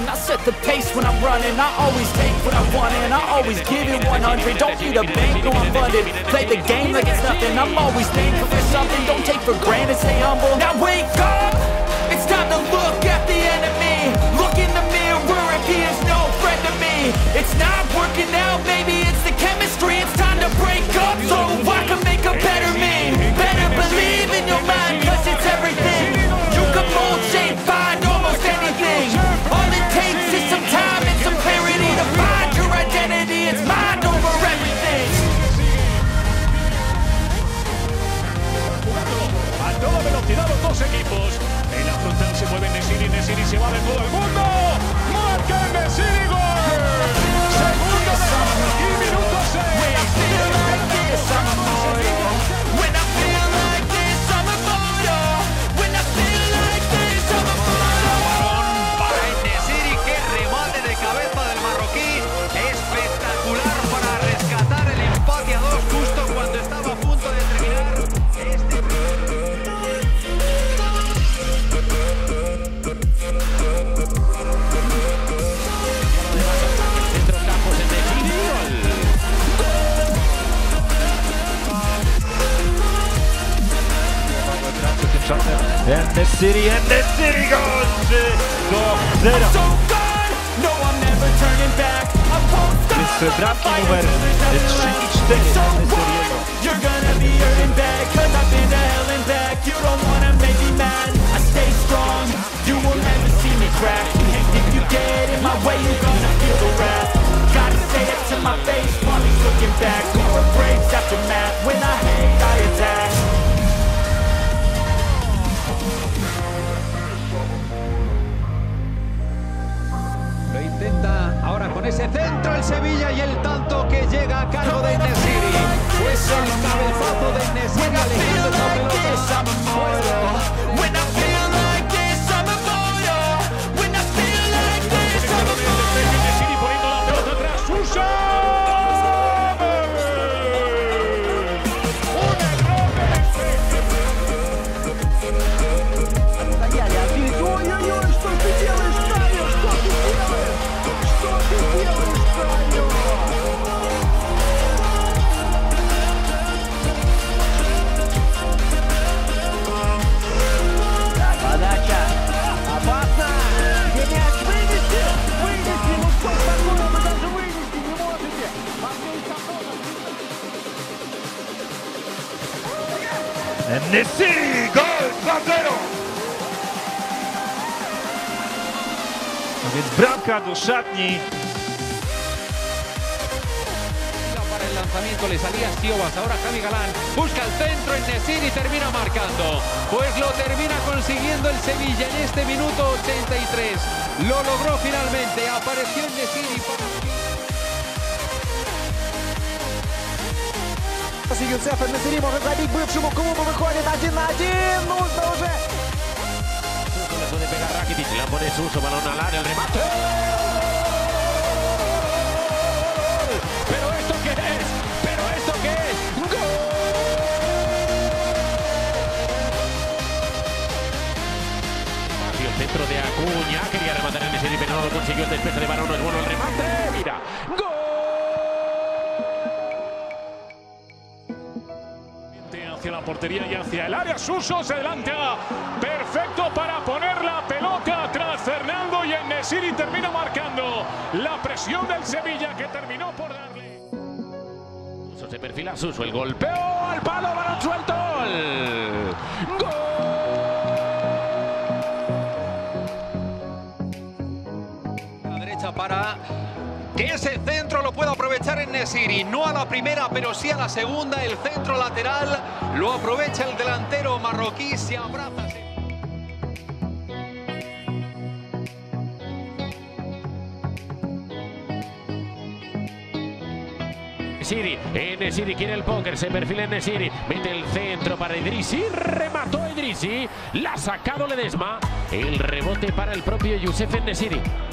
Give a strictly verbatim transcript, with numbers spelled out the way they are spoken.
running. I set the pace when I'm running. I always take what I want and I always give it one hundred. Don't need a bank, no I'm funded. Play the game like it's nothing. I'm always thankful for something. Don't take for granted, stay humble. Now wake up! It's time to look at the enemy. Look in the mirror if he is no friend to me. It's not working out, maybe it's the chemistry. It's time to break up so I can make a better me. Better believe in your mind, cause it's everything. You can mold, shape, find almost anything. All it takes is some time and some clarity to find your identity. It's mind over everything. A toda velocidad los dos equipos. En la frontal se mueve Nesiri, Nesiri se va de todo el mundo. ¡Marca Nesiri, gol! Segundo de Marroquí, minuto seis. Para Nesiri, qué remate de cabeza del marroquí. Espectacular para rescatar el empate a dos justo cuando estaba a punto de terminar este. And Nesiri, and Nesiri goes zero. Jest bramki numer trzy i cztery Nesiriego. You're gonna be hurting back, cause I've been to hell and back. You don't wanna make me mad, I stay strong. You will never see me crack. If you get in my way, you're gonna feel the wrath. Gotta say it to my face while he's looking back. Scoring breaks after math, when I hate, I attack. Lo intenta ahora con ese centro el Sevilla y el tanto que llega a cargo de Nesiri. Pues el cabezazo de Nesiri alejando esa pelota. When I feel like this, I'm immortal. When I feel like this, I'm immortal. Nesiri poniendo la pelota atrás. ¡Susa! And Nesiri, gol dwa zero. A więc bramka do szatni. Para el lanzamiento le salía Stiovas, ahora Javi Galán busca el centro en Nesiri y termina marcando. Pues lo termina consiguiendo el Sevilla en este minuto ochenta y tres. Lo logró finalmente, apareció en Nesiri. Юсеф Несири может забить бывшему клубу, выходит один на один, нужно уже. Le puede pegar Rakitic, la pone Suso, balón al área, el remate. ¿Pero esto qué es? ¿Pero esto qué es? ¡Gol! El centro de Acuña, quería rematar en Nesiri, pero no lo consiguió. El despeje de balón, no es bueno el remate. Mira, ¡gol! Hacia la portería y hacia el área. Suso se adelanta. Perfecto para poner la pelota tras Fernando y en Nesiri termina marcando la presión del Sevilla que terminó por darle. Suso se perfila, Suso el golpeo al palo, balón suelto. ¡Gol! A la derecha para que ese centro lo pueda aprovechar en Nesiri, no a la primera pero sí a la segunda. El centro lateral lo aprovecha el delantero marroquí, se abraza. Nesiri, eh, Nesiri quiere el póker, se perfila en Nesiri, mete el centro para Idrissi, remató Idrissi, la ha sacado Ledesma, el rebote para el propio Youssef en Nesiri.